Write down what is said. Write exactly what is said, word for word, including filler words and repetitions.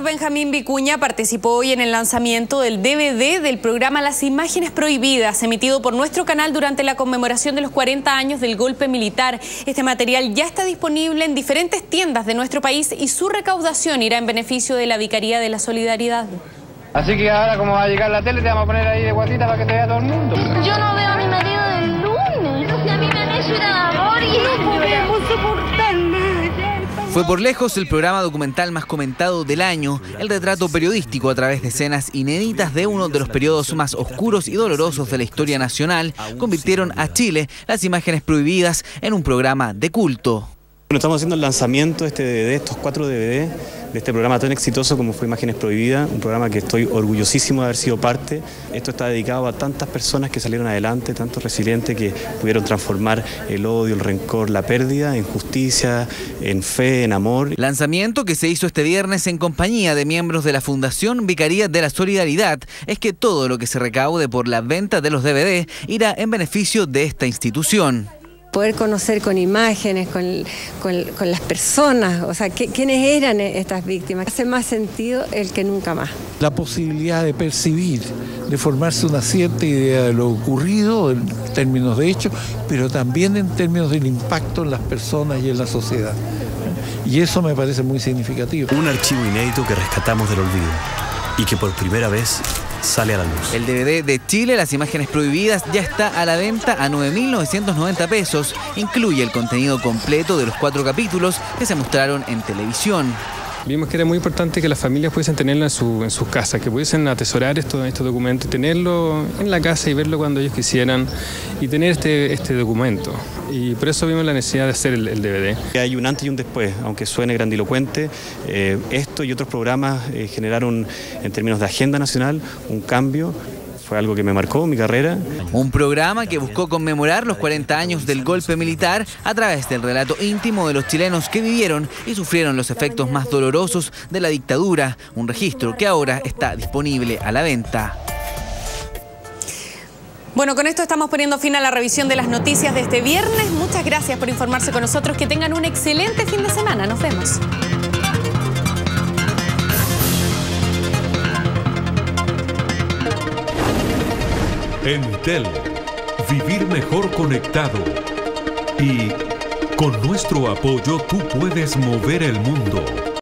Benjamín Vicuña participó hoy en el lanzamiento del D V D del programa Las Imágenes Prohibidas, emitido por nuestro canal durante la conmemoración de los cuarenta años del golpe militar. Este material ya está disponible en diferentes tiendas de nuestro país y su recaudación irá en beneficio de la Vicaría de la Solidaridad. Así que ahora, como va a llegar la tele, te vamos a poner ahí de guatita para que te vea todo el mundo. Yo no veo a mi marido del lunes. Si a mí me han hecho ir a amor y no podemos soportarlo. Fue por lejos el programa documental más comentado del año, el retrato periodístico a través de escenas inéditas de uno de los periodos más oscuros y dolorosos de la historia nacional, convirtieron a Chile Las Imágenes Prohibidas en un programa de culto. Bueno, estamos haciendo el lanzamiento de este D V D, estos cuatro D V D, de este programa tan exitoso como fue Imágenes Prohibidas, un programa que estoy orgullosísimo de haber sido parte. Esto está dedicado a tantas personas que salieron adelante, tantos resilientes que pudieron transformar el odio, el rencor, la pérdida en justicia, en fe, en amor. Lanzamiento que se hizo este viernes en compañía de miembros de la Fundación Vicaría de la Solidaridad. Es que todo lo que se recaude por la venta de los D V D irá en beneficio de esta institución. Poder conocer con imágenes, con, con, con las personas, o sea, ¿qué, quiénes eran estas víctimas. Hace más sentido el que nunca más. La posibilidad de percibir, de formarse una cierta idea de lo ocurrido en términos de hechos, pero también en términos del impacto en las personas y en la sociedad. Y eso me parece muy significativo. Un archivo inédito que rescatamos del olvido y que por primera vez sale a la luz. El D V D de Chile, Las Imágenes Prohibidas, ya está a la venta a nueve mil novecientos noventa pesos. Incluye el contenido completo de los cuatro capítulos que se mostraron en televisión. Vimos que era muy importante que las familias pudiesen tenerlo en, su, en sus casas, que pudiesen atesorar estos, estos documentos, tenerlo en la casa y verlo cuando ellos quisieran y tener este, este documento. Y por eso vimos la necesidad de hacer el, el D V D. Hay un antes y un después, aunque suene grandilocuente, eh, esto y otros programas eh, generaron, en términos de agenda nacional, un cambio. Fue algo que me marcó mi carrera. Un programa que buscó conmemorar los cuarenta años del golpe militar a través del relato íntimo de los chilenos que vivieron y sufrieron los efectos más dolorosos de la dictadura. Un registro que ahora está disponible a la venta. Bueno, con esto estamos poniendo fin a la revisión de las noticias de este viernes. Muchas gracias por informarse con nosotros. Que tengan un excelente fin de semana. Nos vemos. Entel, vivir mejor conectado. Y con nuestro apoyo tú puedes mover el mundo.